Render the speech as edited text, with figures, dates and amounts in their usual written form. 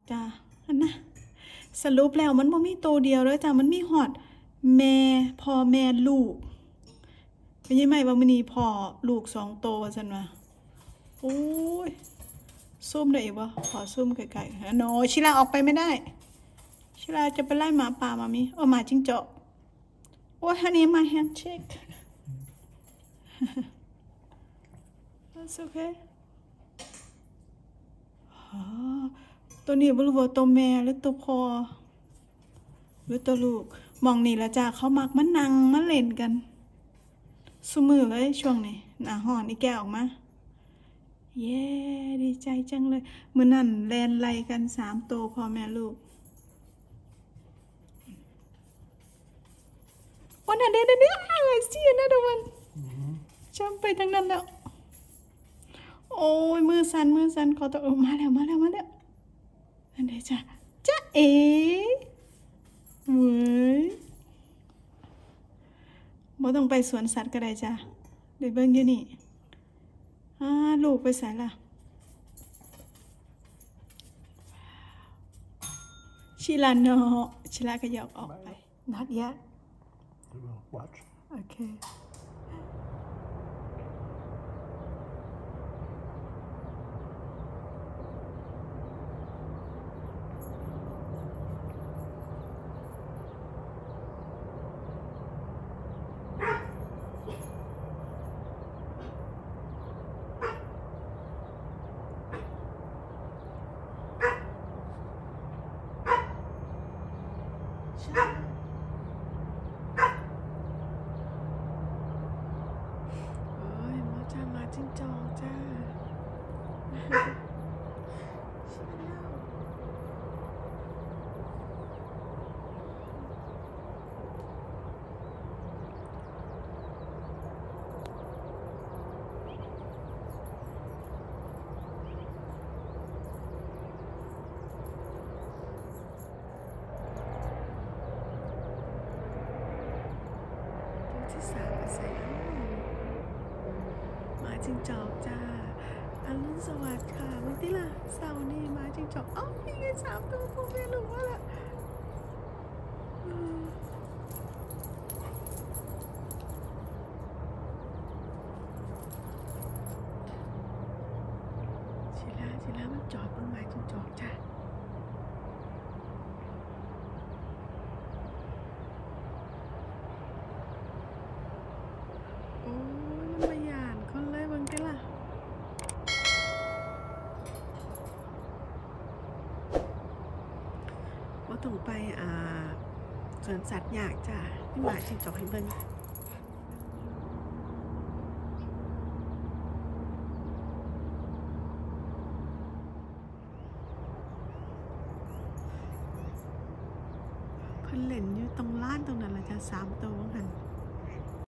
จ้าอันนะสรุปแล้วมันบ่มีตัวเดียวเลยจ้ามันมีหอดแม่พ่อแม่ลูกเป็นยังไงว่ามื้อนี้พ่อลูก2ตัวว่าซั่นว่าโอ้ยซูมได้อีกบ่ขอซูมไกลๆโนชิลาออกไปไม่ได้ชิลาจะไปไล่หมาป่ามามีหมาจิ้งจอกโอ้ย honey my handshake that's okay ตัวนี้บ่รู้ว่าตัวแม่หรือตัวพ่อหรือตัวลูกมองนี่ละจ้าเขามักมานั่งมาเล่นกันซุมือเลยช่วงนี้หน้าฮ้อนอีแก้ออกมาเย้ดีใจจังเลยมื้อนั้นแลนไล่กัน3ตัวพ่อแม่ลูกวันนั้นเดี๋ยวI see another one จำไปทางนั้นแล้วโอ้ยมือสั่นขอตัวมาแล้วนั่นเดี๋ยวจ้าเอ๋เว้ยบ่ต้องไปสวนสัตว์ก็ได้จ้ะเดี๋ยวเบิ่งอยู่นี่ลูกไปไสล่ะชิลาโนชิลาก็ยกออกไป not yet watch okayมาจิ้งจอกจ้าที่3อาศัยมาจิ้งจอกจ้าอรุณสวัสดิ์ค่ะเมื่อกี้ล่ะเสาร์นี้มาจิ้งจอกนี่ไง3ตัวพ่อแม่ลูกว่าล่ะชิลามันจอดบนมาจิ้งจอกจ้าว่าต้องไปสวนสัตว์อยากจ้ะนี่หมาจิ้งจอกให้เบิ่งเพิ่นเล่นอยู่ตรงลานตรงนั้นล่ะจ้ะ3ตัวกัน